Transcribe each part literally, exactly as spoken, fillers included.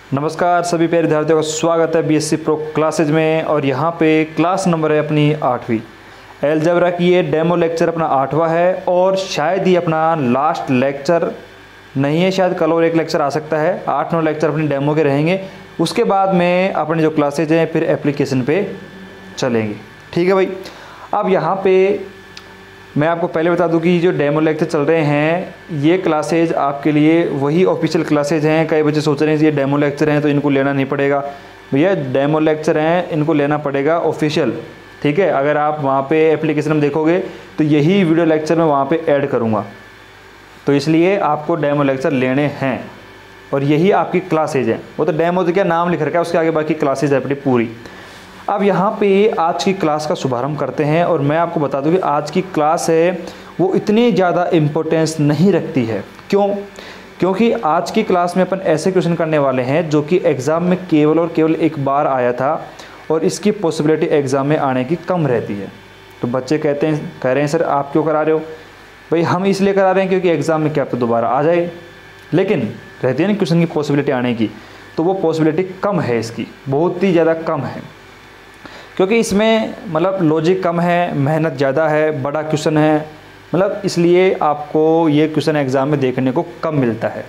नमस्कार सभी प्यारे विद्यार्थियों का स्वागत है बीएससी प्रो क्लासेज में। और यहाँ पे क्लास नंबर है अपनी आठवीं अलजेब्रा की। ये डेमो लेक्चर अपना आठवां है और शायद ही अपना लास्ट लेक्चर नहीं है, शायद कल और एक लेक्चर आ सकता है। आठ नौ लेक्चर अपनी डेमो के रहेंगे, उसके बाद में अपने जो क्लासेज हैं फिर एप्लीकेशन पे चलेंगे। ठीक है भाई। अब यहाँ पे मैं आपको पहले बता दूं कि जो डेमो लेक्चर चल रहे हैं ये क्लासेज आपके लिए वही ऑफिशियल क्लासेज हैं। कई बच्चे सोच रहे हैं ये डेमो लेक्चर हैं तो इनको लेना नहीं पड़ेगा। भैया डेमो लेक्चर हैं, इनको लेना पड़ेगा ऑफिशियल। ठीक है, अगर आप वहाँ पे एप्लीकेशन में देखोगे तो यही वीडियो लेक्चर मैं वहाँ पे ऐड करूँगा, तो इसलिए आपको डेमो लेक्चर लेने हैं और यही आपकी क्लासेज हैं। वो तो डेमो तो क्या नाम लिख रखा है, उसके आगे बाकी क्लासेज है अपनी पूरी। अब यहाँ पे आज की क्लास का शुभारंभ करते हैं और मैं आपको बता दूं कि आज की क्लास है वो इतनी ज़्यादा इम्पोर्टेंस नहीं रखती है। क्यों? क्योंकि आज की क्लास में अपन ऐसे क्वेश्चन करने वाले हैं जो कि एग्ज़ाम में केवल और केवल एक बार आया था और इसकी पॉसिबिलिटी एग्ज़ाम में आने की कम रहती है। तो बच्चे कहते हैं कह रहे हैं सर आप क्यों करा रहे हो? भाई हम इसलिए करा रहे हैं क्योंकि एग्ज़ाम में क्या तो दोबारा आ जाए, लेकिन रहती है ना क्वेश्चन की पॉसिबिलिटी आने की, तो वो पॉसिबिलिटी कम है, इसकी बहुत ही ज़्यादा कम है। क्योंकि इसमें मतलब लॉजिक कम है, मेहनत ज़्यादा है, बड़ा क्वेश्चन है, मतलब इसलिए आपको ये क्वेश्चन एग्ज़ाम में देखने को कम मिलता है।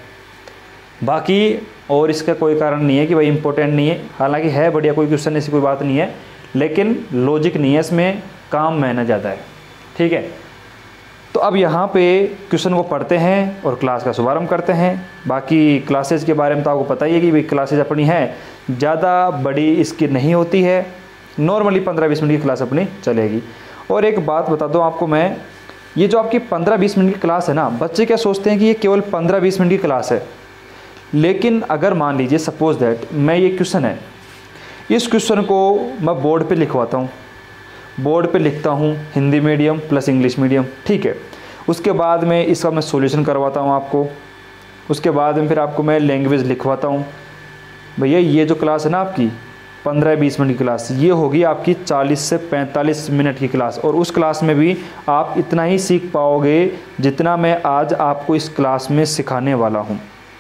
बाकी और इसका कोई कारण नहीं है कि भाई इंपॉर्टेंट नहीं है, हालांकि है बढ़िया, कोई क्वेश्चन ऐसी कोई बात नहीं है, लेकिन लॉजिक नहीं है इसमें, काम मेहनत ज़्यादा है। ठीक है, तो अब यहाँ पे क्वेश्चन को पढ़ते हैं और क्लास का शुभारंभ करते हैं। बाकी क्लासेज के बारे में तो आपको पता ही है कि भाई क्लासेज अपनी है ज़्यादा बड़ी इसकी नहीं होती है, नॉर्मली पंद्रह बीस मिनट की क्लास अपनी चलेगी। और एक बात बता दूं आपको मैं, ये जो आपकी पंद्रह बीस मिनट की क्लास है ना, बच्चे क्या सोचते हैं कि ये केवल पंद्रह बीस मिनट की क्लास है, लेकिन अगर मान लीजिए सपोज दैट मैं ये क्वेश्चन है, इस क्वेश्चन को मैं बोर्ड पे लिखवाता हूँ, बोर्ड पे लिखता हूँ Hindi medium plus English medium. ठीक है, उसके बाद में इसका मैं सॉल्यूशन करवाता हूँ आपको, उसके बाद में फिर आपको मैं लैंग्वेज लिखवाता हूँ। भैया ये जो क्लास है ना आपकी पंद्रह बीस मिनट की क्लास, ये होगी आपकी चालीस से पैंतालीस मिनट की क्लास, और उस क्लास में भी आप इतना ही सीख पाओगे जितना मैं आज आपको इस क्लास में सिखाने वाला हूँ।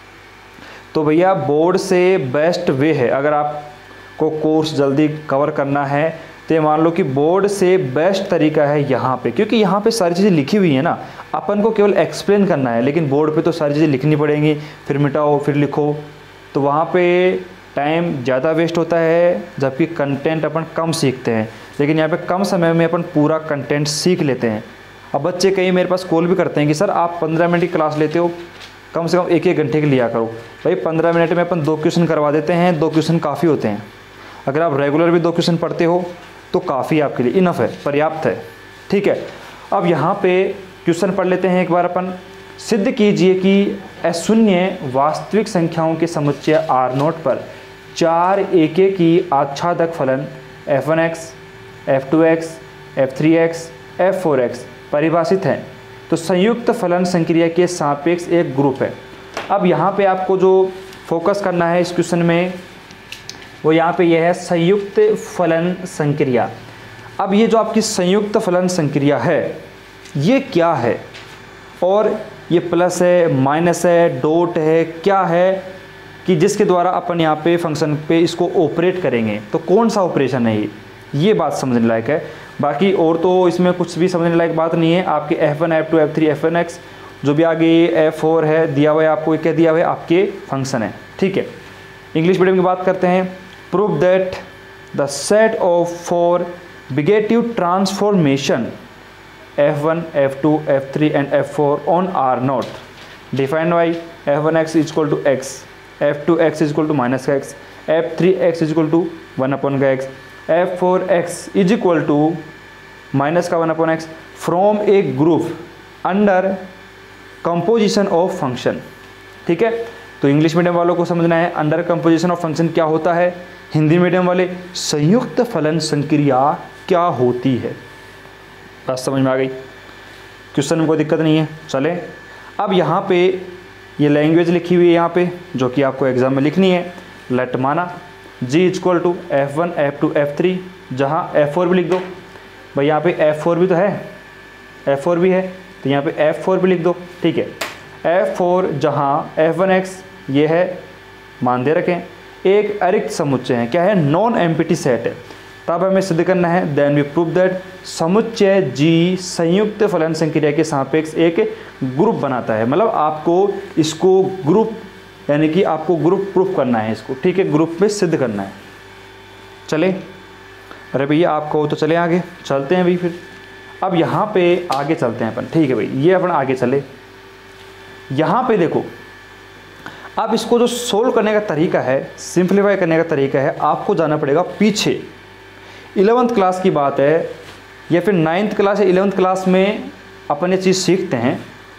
तो भैया बोर्ड से बेस्ट वे है, अगर आपको कोर्स जल्दी कवर करना है तो मान लो कि बोर्ड से बेस्ट तरीका है यहाँ पे, क्योंकि यहाँ पे सारी चीज़ें लिखी हुई है ना, अपन को केवल एक्सप्लेन करना है, लेकिन बोर्ड पे तो सारी चीज़ें लिखनी पड़ेंगी, फिर मिटाओ फिर लिखो, तो वहाँ पे टाइम ज़्यादा वेस्ट होता है, जबकि कंटेंट अपन कम सीखते हैं। लेकिन यहाँ पे कम समय में अपन पूरा कंटेंट सीख लेते हैं। अब बच्चे कई मेरे पास कॉल भी करते हैं कि सर आप पंद्रह मिनट की क्लास लेते हो, कम से कम एक एक घंटे की लिया करो। भाई पंद्रह मिनट में अपन दो क्वेश्चन करवा देते हैं, दो क्वेश्चन काफ़ी होते हैं। अगर आप रेगुलर भी दो क्वेश्चन पढ़ते हो तो काफ़ी आपके लिए इनफ है, पर्याप्त है। ठीक है, अब यहाँ पे क्वेश्चन पढ़ लेते हैं एक बार अपन। सिद्ध कीजिए कि अशून्य वास्तविक संख्याओं के समुच्चय आर नोट पर चार एके की आच्छादक फलन F one X, F two X, F three X, F four X परिभाषित हैं, तो संयुक्त फलन संक्रिया के सापेक्ष एक ग्रुप है। अब यहाँ पे आपको जो फोकस करना है इस क्वेश्चन में वो यहाँ पे यह है संयुक्त फलन संक्रिया। अब ये जो आपकी संयुक्त फलन संक्रिया है ये क्या है, और ये प्लस है माइनस है डॉट है, क्या है कि जिसके द्वारा अपन यहाँ पे फंक्शन पे इसको ऑपरेट करेंगे, तो कौन सा ऑपरेशन है ये ये बात समझने लायक है। बाकी और तो इसमें कुछ भी समझने लायक बात नहीं है। आपके F one, F two, F three, F N X जो भी आगे एफ फोर है दिया हुआ है, आपको क्या दिया हुआ है, आपके फंक्शन है। ठीक है, इंग्लिश मीडियम की बात करते हैं। Prove that the set of four bijective transformation F one, F two, F three and F four on R not defined by F one X is equal to X, F two X is equal to minus का X, F three X is equal to one upon का X, F four X is equal to minus का one upon X from a group under composition of function. ठीक है, तो English medium वालों को समझना है अंडर कंपोजिशन ऑफ फंक्शन क्या होता है, हिंदी मीडियम वाले संयुक्त फलन संक्रिया क्या होती है। बात समझ में आ गई? क्वेश्चन में कोई दिक्कत नहीं है। चले, अब यहाँ पे ये लैंग्वेज लिखी हुई है यहाँ पे जो कि आपको एग्जाम में लिखनी है। लेट माना G equal to F one, F two, F three, जहाँ एफ फोर भी लिख दो। भाई यहाँ पे एफ फोर भी तो है, एफ फोर भी है, तो यहाँ पे एफ फोर भी लिख दो। ठीक है, एफ फोर जहाँ एफ वन एक्स ये है मान दे रखें, एक अरिक्त समुच्चय है। क्या है? नॉन एम्प्टी सेट है। तब हमें सिद्ध करना है, देन वी प्रूव दैट समुच्चय जी संयुक्त फलन संक्रिया के सापेक्ष एक ग्रुप बनाता है। मतलब आपको इसको ग्रुप यानी कि आपको ग्रुप प्रूफ करना है इसको, ठीक है, ग्रुप में सिद्ध करना है। चले, अरे भैया आप कहो तो चले आगे, चलते हैं भाई फिर। अब यहाँ पे आगे चलते हैं अपन, ठीक है भाई, ये अपन आगे चले। यहाँ पे देखो, अब इसको जो सोल्व करने का तरीका है, सिंप्लीफाई करने का तरीका है, आपको जाना पड़ेगा पीछे। इलेवेंथ क्लास की बात है या फिर नाइन्थ क्लास या इलेवेंथ क्लास में अपन ये चीज़ सीखते हैं,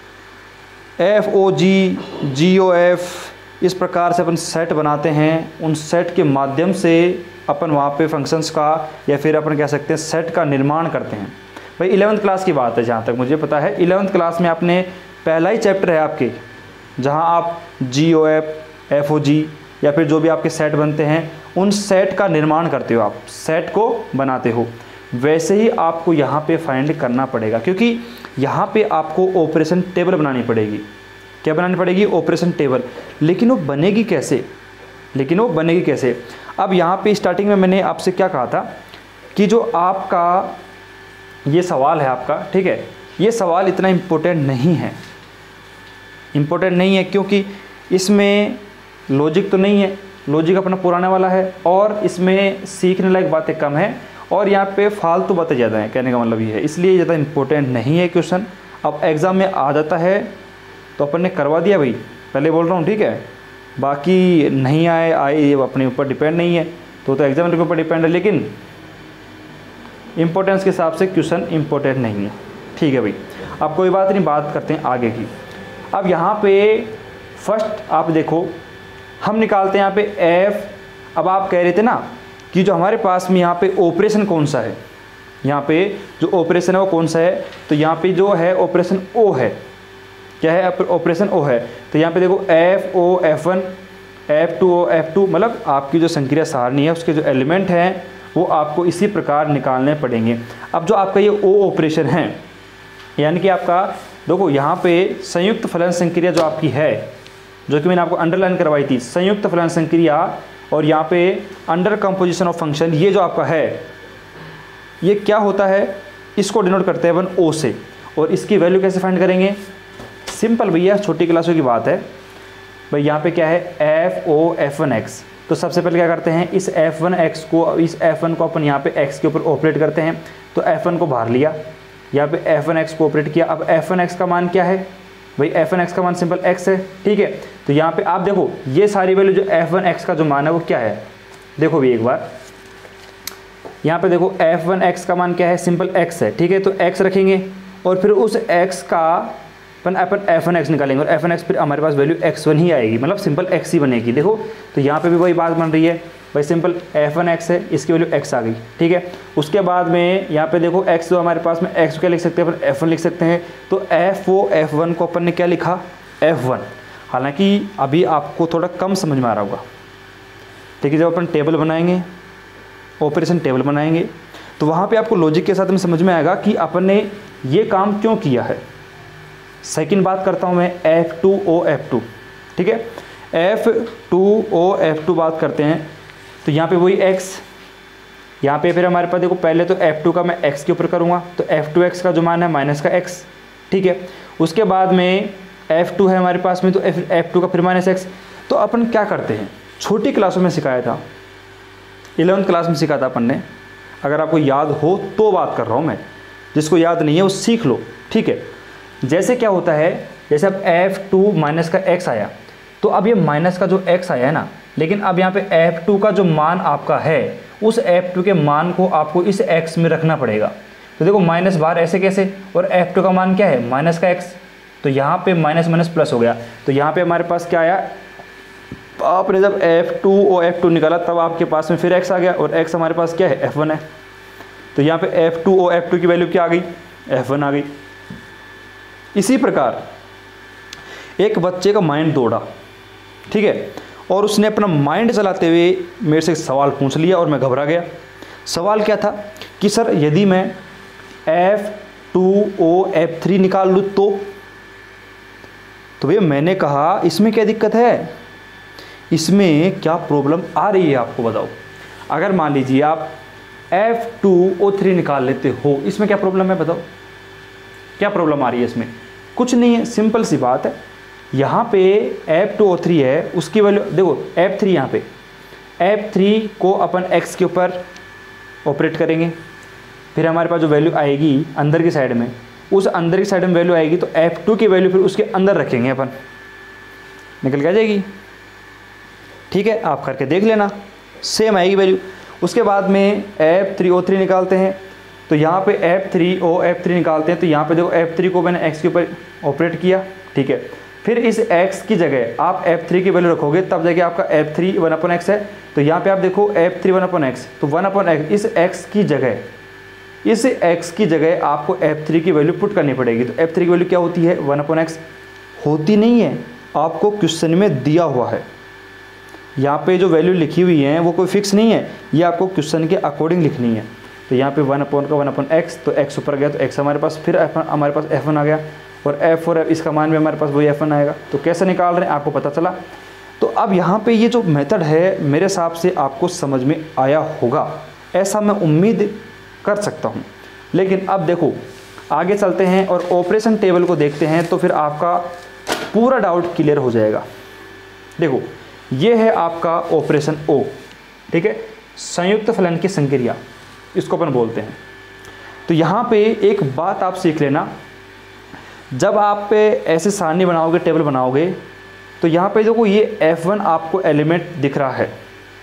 एफ ओ जी, जी ओ एफ, इस प्रकार से अपन सेट बनाते हैं। उन सेट के माध्यम से अपन वहाँ पे फंक्शंस का या फिर अपन कह सकते हैं सेट का निर्माण करते हैं। भाई इलेवेंथ क्लास की बात है, जहाँ तक मुझे पता है इलेवेंथ क्लास में आपने पहला ही चैप्टर है आपके, जहाँ आप जी ओ एफ, एफ ओ जी या फिर जो भी आपके सेट बनते हैं उन सेट का निर्माण करते हो, आप सेट को बनाते हो। वैसे ही आपको यहाँ पे फाइंड करना पड़ेगा, क्योंकि यहाँ पे आपको ऑपरेशन टेबल बनानी पड़ेगी। क्या बनानी पड़ेगी? Operation table. लेकिन वो बनेगी कैसे? लेकिन वो बनेगी कैसे? अब यहाँ पे स्टार्टिंग में मैंने आपसे क्या कहा था कि जो आपका ये सवाल है आपका, ठीक है, ये सवाल इतना इम्पोर्टेंट नहीं है। इम्पोर्टेंट नहीं है क्योंकि इसमें लॉजिक तो नहीं है, लॉजिक अपना पुराने वाला है, और इसमें सीखने लायक बातें कम है, और यहाँ पे फालतू बातें ज़्यादा हैं। कहने का मतलब ये है, इसलिए ज़्यादा इम्पोर्टेंट नहीं है क्वेश्चन। अब एग्ज़ाम में आ जाता है तो अपन ने करवा दिया भाई, पहले बोल रहा हूँ, ठीक है। बाकी नहीं आए आए ये अपने ऊपर डिपेंड नहीं है, तो तो एग्जाम के ऊपर डिपेंड है, लेकिन इम्पोर्टेंस के हिसाब से क्वेश्चन इम्पोर्टेंट नहीं है, ठीक है भाई। अब कोई बात नहीं, बात करते हैं आगे की। अब यहाँ पे फर्स्ट आप देखो, हम निकालते हैं यहाँ पे एफ। अब आप कह रहे थे ना कि जो हमारे पास में यहाँ पे ऑपरेशन कौन सा है, यहाँ पे जो ऑपरेशन है वो कौन सा है, तो यहाँ पे जो है ऑपरेशन ओ है। क्या है? ऑपरेशन ओ है। तो यहाँ पे देखो F O F one, F two O F two, मतलब आपकी जो संक्रिया सारणी है उसके जो एलिमेंट हैं वो आपको इसी प्रकार निकालने पड़ेंगे। अब जो आपका ये ओ ऑपरेशन है, यानी कि आपका देखो यहाँ पे संयुक्त फलन संक्रिया जो आपकी है, जो कि मैंने आपको अंडरलाइन करवाई थी, संयुक्त फलन संक्रिया, और यहाँ पे अंडर कंपोजिशन ऑफ फंक्शन, ये जो आपका है ये क्या होता है? इसको डिनोट करते हैं अपन ओ से। और इसकी वैल्यू कैसे फाइंड करेंगे? सिंपल भैया, छोटी क्लासों की बात है भाई। यहाँ पे क्या है? F O F one X. तो सबसे पहले क्या करते हैं, इस एफ वन एक्स को, इस एफ वन को अपन यहाँ पे एक्स के ऊपर ऑपरेट करते हैं। तो एफ वन को बाहर लिया, यहाँ पे एफ वन एक्स को ऑपरेट किया। अब एफ वन एक्स का मान क्या है भाई? एफ वन एक्स का मान सिंपल एक्स है, ठीक है। तो यहाँ पे आप देखो ये सारी वैल्यू जो एफ वन एक्स का जो मान है वो क्या है, देखो भी एक बार यहाँ पे देखो एफ वन एक्स का मान क्या है? सिंपल एक्स है, ठीक है। तो एक्स रखेंगे और फिर उस एक्स का अपन अपन एफ वन एक्स निकालेंगे, और एफ वन एक्स फिर हमारे पास वैल्यू एक्स वन ही आएगी, मतलब सिंपल एक्स ही बनेगी। देखो तो यहाँ पे भी वही बात बन रही है भाई, सिंपल एफ वन एक्स है, इसकी वैल्यू एक्स आ गई, ठीक है। उसके बाद में यहाँ पे देखो एक्स जो हमारे पास में, एक्स क्या लिख सकते हैं अपन? एफ वन लिख सकते हैं। तो एफ ओ एफ वन को अपन ने क्या लिखा? F one. हालांकि अभी आपको थोड़ा कम समझ में आ रहा होगा, ठीक है। जब अपन टेबल बनाएंगे, ऑपरेशन टेबल बनाएंगे, तो वहाँ पे आपको लॉजिक के साथ में समझ में आएगा कि अपन ने ये काम क्यों किया है। सेकंड बात करता हूँ मैं F two O F two, ठीक है। F two O F two बात करते हैं, तो यहाँ पे वही x, यहाँ पे फिर हमारे पास देखो पहले तो एफ टू का मैं x के ऊपर करूँगा, तो एफ टू एक्स का जो मान है माइनस का x, ठीक है। उसके बाद में एफ टू है हमारे पास में, तो एफ टू का फिर माइनस एक्स। तो अपन क्या करते हैं, छोटी क्लासों में सिखाया था, इलेवंथ क्लास में सिखाया था अपन ने, अगर आपको याद हो तो बात कर रहा हूँ मैं, जिसको याद नहीं है वो सीख लो, ठीक है। जैसे क्या होता है, जैसे अब एफ टू माइनस का x आया, तो अब ये माइनस का जो x आया है ना, लेकिन अब यहाँ पे एफ टू का जो मान आपका है, उस एफ टू के मान को आपको इस x में रखना पड़ेगा। तो देखो माइनस बाहर ऐसे कैसे, और एफ टू का मान क्या है? माइनस का x। तो यहाँ पे माइनस माइनस प्लस हो गया, तो यहाँ पे हमारे पास क्या आया? आपने जब एफ टू और एफ टू निकाला तब आपके पास में फिर x आ गया, और x हमारे पास क्या है? एफ वन है। तो यहाँ पे एफ टू और एफ टू की वैल्यू क्या आ गई? एफ वन आ गई। इसी प्रकार एक बच्चे का माइंड दौड़ा, ठीक है, और उसने अपना माइंड चलाते हुए मेरे से सवाल पूछ लिया और मैं घबरा गया। सवाल क्या था कि सर यदि मैं F two O F three निकाल लूँ तो तो भैया मैंने कहा इसमें क्या दिक्कत है, इसमें क्या प्रॉब्लम आ रही है आपको बताओ। अगर मान लीजिए आप एफ टू ओ थ्री निकाल लेते हो, इसमें क्या प्रॉब्लम है बताओ, क्या प्रॉब्लम आ रही है इसमें? कुछ नहीं है, सिंपल सी बात है। यहाँ पे एफ टू ओ थ्री है, उसकी वैल्यू देखो एफ थ्री, यहाँ पे एफ थ्री को अपन एक्स के ऊपर ऑपरेट करेंगे, फिर हमारे पास जो वैल्यू आएगी अंदर की साइड में, उस अंदर की साइड में वैल्यू आएगी तो एफ टू की वैल्यू फिर उसके अंदर रखेंगे अपन, निकल के आ जाएगी। ठीक है, आप करके देख लेना, सेम आएगी वैल्यू। उसके बाद में एफ थ्री ओ थ्री निकालते हैं, तो यहाँ पे F three O F three निकालते हैं, तो यहाँ पे देखो एफ थ्री को मैंने एक्स के ऊपर ऑपरेट किया। ठीक है, फिर इस x की जगह आप एफ थ्री की वैल्यू रखोगे, तब जाके आपका F three one upon X है। तो यहाँ पे आप देखो F three one upon X, तो वन अपॉन एक्स, इस x की जगह इस x की जगह आपको एफ थ्री की वैल्यू पुट करनी पड़ेगी। तो एफ थ्री की वैल्यू क्या होती है? One upon X. होती नहीं है, आपको क्वेश्चन में दिया हुआ है। यहाँ पे जो वैल्यू लिखी हुई है वो कोई फिक्स नहीं है, ये आपको क्वेश्चन के अकॉर्डिंग लिखनी है। तो यहाँ पे वन अपॉन का वन अपॉन एक्स, तो x ऊपर गया तो x हमारे पास, फिर एफ हमारे पास एफ वन आ गया, और एफ और इसका मान भी हमारे पास वही एफ वन आएगा। तो कैसे निकाल रहे हैं आपको पता चला। तो अब यहाँ पे ये जो मेथड है मेरे हिसाब से आपको समझ में आया होगा, ऐसा मैं उम्मीद कर सकता हूँ। लेकिन अब देखो आगे चलते हैं और ऑपरेशन टेबल को देखते हैं, तो फिर आपका पूरा डाउट क्लियर हो जाएगा। देखो ये है आपका ऑपरेशन ओ, ठीक है, संयुक्त फलन की संक्रिया इसको अपन बोलते हैं। तो यहाँ पे एक बात आप सीख लेना, जब आप पे ऐसे सारणी बनाओगे, टेबल बनाओगे, तो यहाँ पे देखो ये एफ वन आपको एलिमेंट दिख रहा है।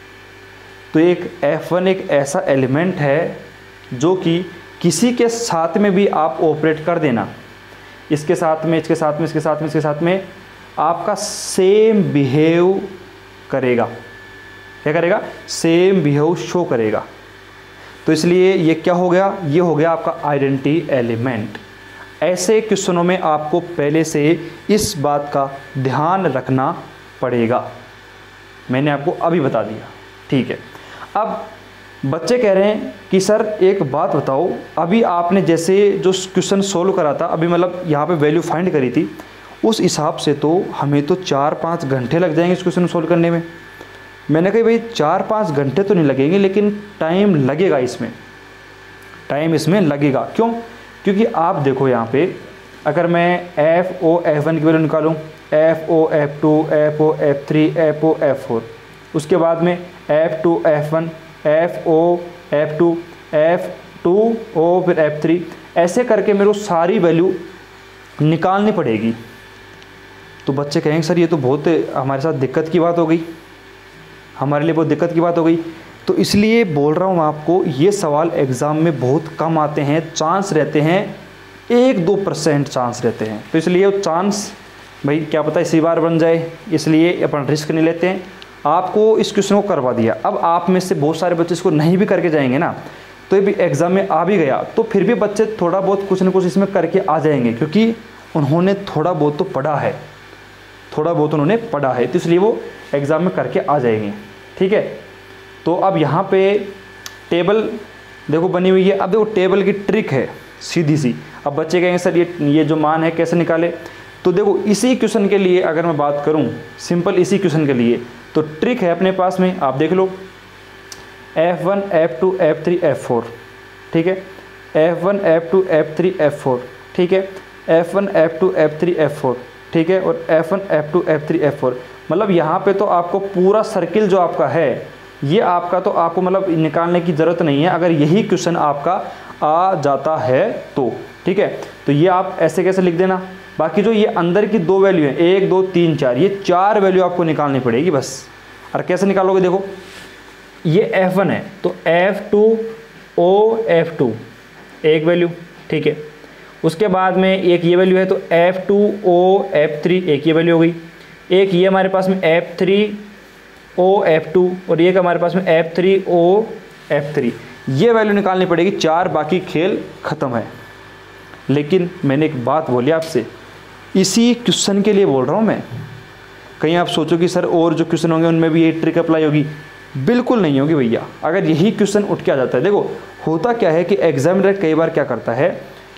तो एक एफ वन एक ऐसा एलिमेंट है जो कि किसी के साथ में भी आप ऑपरेट कर देना, इसके साथ में, इसके साथ में, इसके साथ में, इसके साथ में, आपका सेम बिहेव करेगा। क्या करेगा? सेम बिहेव शो करेगा। तो इसलिए ये क्या हो गया? ये हो गया आपका आइडेंटिटी एलिमेंट। ऐसे क्वेश्चनों में आपको पहले से इस बात का ध्यान रखना पड़ेगा, मैंने आपको अभी बता दिया। ठीक है, अब बच्चे कह रहे हैं कि सर एक बात बताओ, अभी आपने जैसे जो क्वेश्चन सोल्व करा था, अभी मतलब यहाँ पे वैल्यू फाइंड करी थी, उस हिसाब से तो हमें तो चार पाँच घंटे लग जाएंगे इस क्वेश्चन सोल्व करने में। मैंने कहा भाई चार पाँच घंटे तो नहीं लगेंगे, लेकिन टाइम लगेगा, इसमें टाइम इसमें लगेगा। क्यों? क्योंकि आप देखो यहाँ पे, अगर मैं एफ ओ एफ वन की वैल्यू निकालूँ, F O F two F O F three F O F four, उसके बाद में F two F one F O F two F two O फिर एफ थ्री, ऐसे करके मेरे को सारी वैल्यू निकालनी पड़ेगी। तो बच्चे कहेंगे सर ये तो बहुत हमारे साथ दिक्कत की बात हो गई, हमारे लिए बहुत दिक्कत की बात हो गई। तो इसलिए बोल रहा हूँ आपको, ये सवाल एग्ज़ाम में बहुत कम आते हैं, चांस रहते हैं एक दो परसेंट चांस रहते हैं। तो इसलिए चांस भाई क्या पता इसी बार बन जाए, इसलिए अपन रिस्क नहीं लेते हैं। आपको इस क्वेश्चन को करवा दिया, अब आप में से बहुत सारे बच्चे इसको नहीं भी करके जाएंगे ना, तो ये भी एग्ज़ाम में आ भी गया, तो फिर भी बच्चे थोड़ा बहुत कुछ ना कुछ इसमें करके आ जाएंगे, क्योंकि उन्होंने थोड़ा बहुत तो पढ़ा है, थोड़ा बहुत उन्होंने पढ़ा है, तो इसलिए वो एग्ज़ाम में करके आ जाएंगे। ठीक है, तो अब यहाँ पे टेबल देखो बनी हुई है। अब देखो टेबल की ट्रिक है सीधी सी। अब बच्चे कहेंगे सर ये ये जो मान है कैसे निकाले, तो देखो इसी क्वेश्चन के लिए अगर मैं बात करूँ, सिंपल इसी क्वेश्चन के लिए, तो ट्रिक है अपने पास में, आप देख लो, F one F two F three F four, ठीक है, F one F two F three F four, ठीक है, F one F two F three F four, ठीक है, और F one F two F three F four. मतलब यहाँ पे तो आपको पूरा सर्किल जो आपका है, ये आपका तो आपको मतलब निकालने की ज़रूरत नहीं है, अगर यही क्वेश्चन आपका आ जाता है तो। ठीक है, तो ये आप ऐसे कैसे लिख देना। बाकी जो ये अंदर की दो वैल्यू है, एक दो तीन चार, ये चार वैल्यू आपको निकालनी पड़ेगी बस। और कैसे निकालोगे, देखो ये एफ वन है, तो F two O F two एक वैल्यू, ठीक है, उसके बाद में एक ये वैल्यू है, तो F two O F three एक ये वैल्यू हो गई, एक ये हमारे पास में F three O F two, और ये हमारे पास में F three O F three, ये वैल्यू निकालनी पड़ेगी चार, बाकी खेल ख़त्म है। लेकिन मैंने एक बात बोली आपसे, इसी क्वेश्चन के लिए बोल रहा हूँ मैं, कहीं आप सोचो कि सर और जो क्वेश्चन होंगे उनमें भी ये ट्रिक अप्लाई होगी, बिल्कुल नहीं होगी भैया। अगर यही क्वेश्चन उठ के आ जाता है, देखो होता क्या है कि एग्जामिनर कई बार क्या करता है,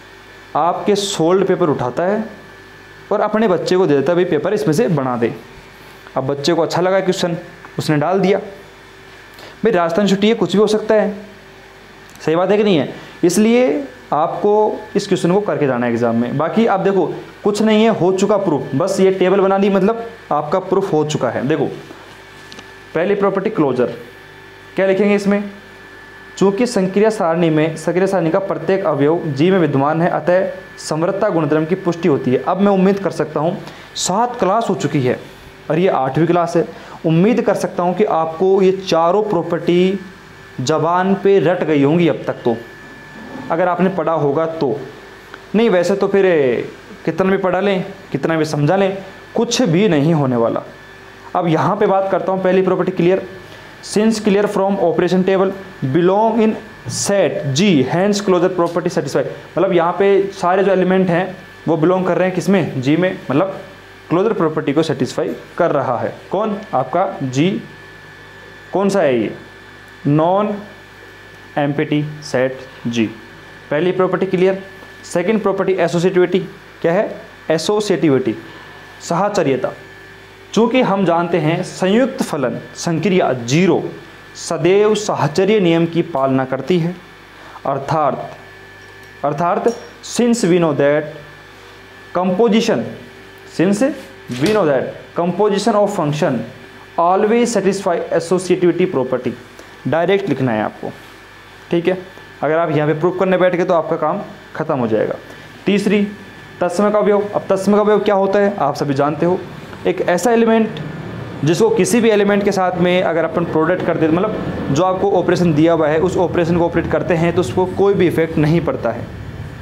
आपके सोल्ड पेपर उठाता है और अपने बच्चे को दे देता है, भाई पेपर इसमें से बना दे। अब बच्चे को अच्छा लगा क्वेश्चन, उसने डाल दिया। भाई राजस्थान छुट्टी है, कुछ भी हो सकता है, सही बात है कि नहीं है? इसलिए आपको इस क्वेश्चन को करके जाना है एग्जाम में। बाकी आप देखो कुछ नहीं है, हो चुका प्रूफ, बस ये टेबल बना ली मतलब आपका प्रूफ हो चुका है। देखो पहली प्रॉपर्टी क्लोजर, क्या लिखेंगे इसमें? चूंकि संक्रिया सारणी में संक्रिया सारणी का प्रत्येक अवयव जी में विद्यमान है, अतः समृद्धता गुणधर्म की पुष्टि होती है। अब मैं उम्मीद कर सकता हूँ, सात क्लास हो चुकी है और ये आठवीं क्लास है, उम्मीद कर सकता हूँ कि आपको ये चारों प्रॉपर्टी जबान पे रट गई होंगी अब तक तो, अगर आपने पढ़ा होगा तो। नहीं वैसे तो फिर कितना भी पढ़ा लें, कितना भी समझा लें, कुछ भी नहीं होने वाला। अब यहाँ पे बात करता हूँ पहली property clear. Since clear from operation table belong in set G hence closure property satisfy. मतलब यहाँ पे सारे जो एलिमेंट हैं वो बिलोंग कर रहे हैं किसमें? जी में, मतलब क्लोजर प्रॉपर्टी को सेटिस्फाई कर रहा है। कौन? आपका जी। कौन सा है ये? Non empty set G. पहली property clear. Second property associativity, क्या है? एसोसिएटिविटी, साहचर्यता। चूँकि हम जानते हैं संयुक्त फलन संक्रिया जीरो सदैव साहचर्य नियम की पालना करती है, अर्थात अर्थात since we know that composition since we know that composition of function always satisfy associativity property. Direct लिखना है आपको, ठीक है? अगर आप यहाँ पे प्रूफ करने बैठ गए तो आपका काम खत्म हो जाएगा। तीसरी तत्समक अवयव। अब तत्समक अवयव क्या होता है आप सभी जानते हो, एक ऐसा एलिमेंट जिसको किसी भी एलिमेंट के साथ में अगर अपन प्रोडक्ट कर देते, मतलब जो आपको ऑपरेशन दिया हुआ है उस ऑपरेशन को ऑपरेट करते हैं तो उसको कोई भी इफेक्ट नहीं पड़ता है।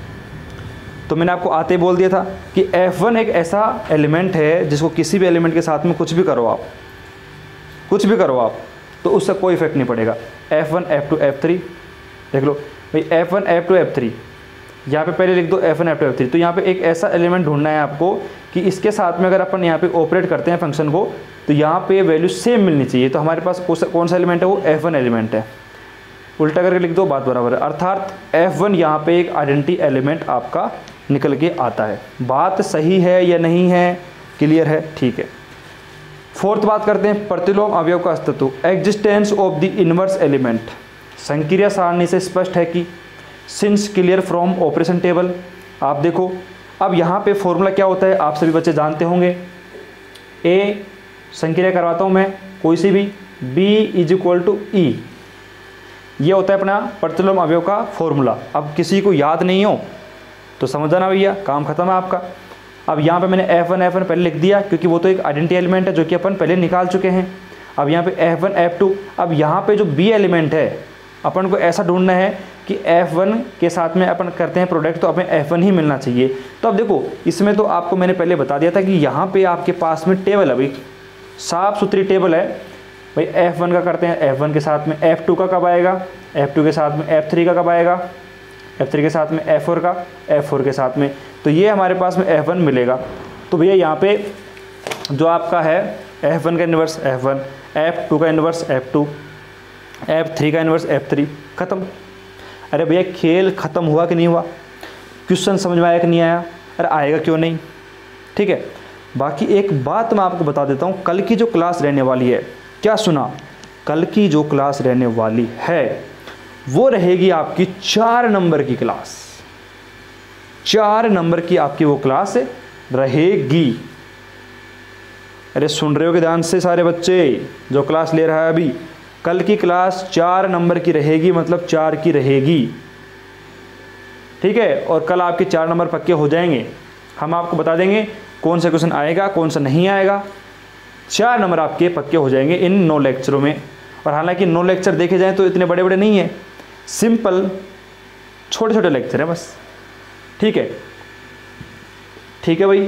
तो मैंने आपको आते ही बोल दिया था कि एफ वन एक ऐसा एलिमेंट है जिसको किसी भी एलिमेंट के साथ में कुछ भी करो आप कुछ भी करो आप तो उससे कोई इफेक्ट नहीं पड़ेगा। F one F two F three देख लो भाई, F one F two F three, यहाँ पे पहले लिख दो F one F two F three. तो यहाँ पे एक ऐसा एलिमेंट ढूंढना है आपको कि इसके साथ में अगर अपन यहाँ पे ऑपरेट करते हैं फंक्शन को तो यहाँ पे वैल्यू सेम मिलनी चाहिए। तो हमारे पास कौन सा एलिमेंट है? वो एफ वन एलिमेंट है। उल्टा करके लिख दो, बात बराबर है। अर्थात एफ वन यहाँ पे एक आइडेंटिटी एलिमेंट आपका निकल के आता है। बात सही है या नहीं है? क्लियर है? ठीक है। फोर्थ बात करते हैं प्रतिलोम अवयव का अस्तित्व, existence of the inverse element. संक्रिया सारणी से स्पष्ट है कि since clear from operation table. आप देखो अब यहाँ पे फॉर्मूला क्या होता है आप सभी बच्चे जानते होंगे। ए संक्रिया करवाता हूँ मैं कोई सी भी, B is equal to E, ये होता है अपना प्रतिलोम अवयव का फॉर्मूला। अब किसी को याद नहीं हो तो समझ जाना भैया, काम खत्म है आपका। अब यहाँ पे मैंने एफ वन एफ वन पहले लिख दिया क्योंकि वो तो एक आइडेंटिटी एलिमेंट है जो कि अपन पहले निकाल चुके हैं। अब यहाँ पे एफ वन एफ टू, अब यहाँ पे जो बी एलिमेंट है अपन को ऐसा ढूंढना है कि एफ वन के साथ में अपन करते हैं प्रोडक्ट तो अपने एफ वन ही मिलना चाहिए। तो अब देखो इसमें तो आपको मैंने पहले बता दिया था कि यहाँ पे आपके पास में टेबल है भाई, साफ सुथरी टेबल है भाई। एफ वन का करते हैं एफ वन के साथ में एफ टू का कब आएगा, एफ टू के साथ में एफ थ्री का कब आएगा, एफ थ्री के साथ में एफ फोर का, एफ फोर के साथ में, तो ये हमारे पास में एफ वन मिलेगा। तो भैया यहाँ पे जो आपका है एफ वन का inverse F one, F two का inverse F two, F three का इन्वर्स एफ थ्री, खत्म। अरे भैया खेल खत्म हुआ कि नहीं हुआ? क्वेश्चन समझ में आया कि नहीं आया? अरे आएगा क्यों नहीं, ठीक है। बाकी एक बात मैं आपको बता देता हूँ, कल की जो क्लास रहने वाली है, क्या सुना? कल की जो क्लास रहने वाली है वो रहेगी आपकी चार नंबर की क्लास। चार नंबर की आपकी वो क्लास रहेगी। अरे सुन रहे हो कि ध्यान से सारे बच्चे, जो क्लास ले रहा है अभी, कल की क्लास चार नंबर की रहेगी, मतलब चार की रहेगी, ठीक है। और कल आपके चार नंबर पक्के हो जाएंगे। हम आपको बता देंगे कौन सा क्वेश्चन आएगा कौन सा नहीं आएगा। चार नंबर आपके पक्के हो जाएंगे इन नौ लेक्चरों में। और हालांकि नौ लेक्चर देखे जाएं तो इतने बड़े बड़े नहीं है, सिंपल छोटे छोटे लेक्चर हैं बस, ठीक है। ठीक है भाई,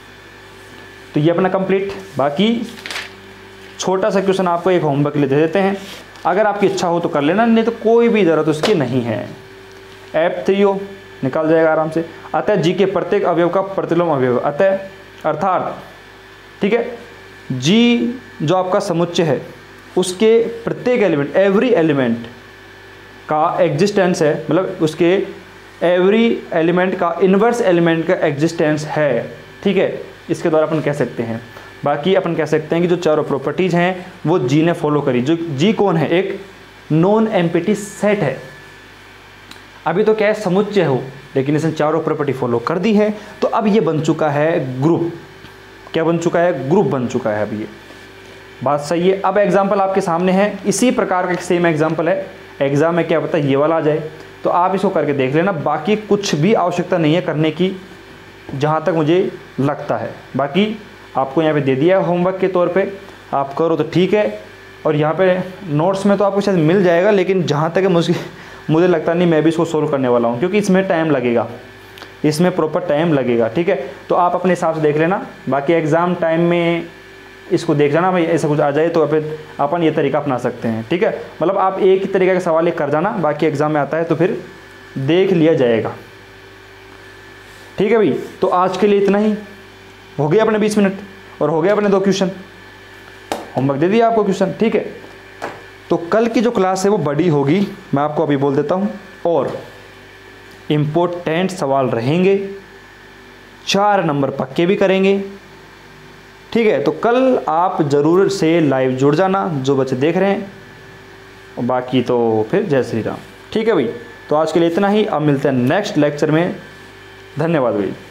तो ये अपना कंप्लीट। बाकी छोटा सा क्वेश्चन आपको एक होमवर्क के लिए दे देते हैं, अगर आपकी इच्छा हो तो कर लेना, नहीं तो कोई भी ज़रूरत उसकी नहीं है। एफ थ्री ओ निकाल जाएगा आराम से। अतः जी के प्रत्येक अवयव का प्रतिलोम अवयव, अतः अर्थात, ठीक है, जी जो आपका समुच्चय है उसके प्रत्येक एलिमेंट, एवरी एलिमेंट का एग्जिस्टेंस है, मतलब उसके एवरी एलिमेंट का इन्वर्स एलिमेंट का एग्जिस्टेंस है, ठीक है। इसके द्वारा अपन कह सकते हैं। बाकी अपन कह सकते हैं कि जो चारों प्रॉपर्टीज़ हैं वो जी ने फॉलो करी। जो जी कौन है, एक नॉन एम्प्टी सेट है। अभी तो क्या है, समुच्चय हो, लेकिन इसने चारों प्रॉपर्टी फॉलो कर दी है, तो अब ये बन चुका है ग्रुप। क्या बन चुका है? ग्रुप बन चुका है। अब ये बात सही है। अब एग्जाम्पल आपके सामने है, इसी प्रकार का सेम एग्जाम्पल है। एग्जाम में क्या पता ये वाला आ जाए, तो आप इसको करके देख लेना। बाकी कुछ भी आवश्यकता नहीं है करने की, जहाँ तक मुझे लगता है। बाकी आपको यहाँ पे दे दिया है होमवर्क के तौर पे, आप करो तो ठीक है। और यहाँ पे नोट्स में तो आपको शायद मिल जाएगा, लेकिन जहाँ तक मुझे मुझे लगता नहीं मैं भी इसको सोल्व करने वाला हूँ, क्योंकि इसमें टाइम लगेगा, इसमें प्रॉपर टाइम लगेगा। ठीक है, तो आप अपने हिसाब से देख लेना। बाकी एग्ज़ाम टाइम में इसको देख जाना, भाई ऐसा कुछ आ जाए तो फिर अपन ये तरीका अपना सकते हैं। ठीक है, मतलब आप एक ही तरीके का सवाल एक कर जाना, बाकी एग्ज़ाम में आता है तो फिर देख लिया जाएगा। ठीक है भाई, तो आज के लिए इतना ही। हो गया अपने बीस मिनट और हो गया अपने दो क्वेश्चन, होमवर्क दे दिया आपको क्वेश्चन। ठीक है, तो कल की जो क्लास है वो बड़ी होगी, मैं आपको अभी बोल देता हूँ, और इम्पोर्टेंट सवाल रहेंगे, चार नंबर पक्के भी करेंगे। ठीक है, तो कल आप ज़रूर से लाइव जुड़ जाना जो बच्चे देख रहे हैं, और बाकी तो फिर जय श्री राम। ठीक है भाई, तो आज के लिए इतना ही। अब मिलते हैं नेक्स्ट लेक्चर में। धन्यवाद भाई।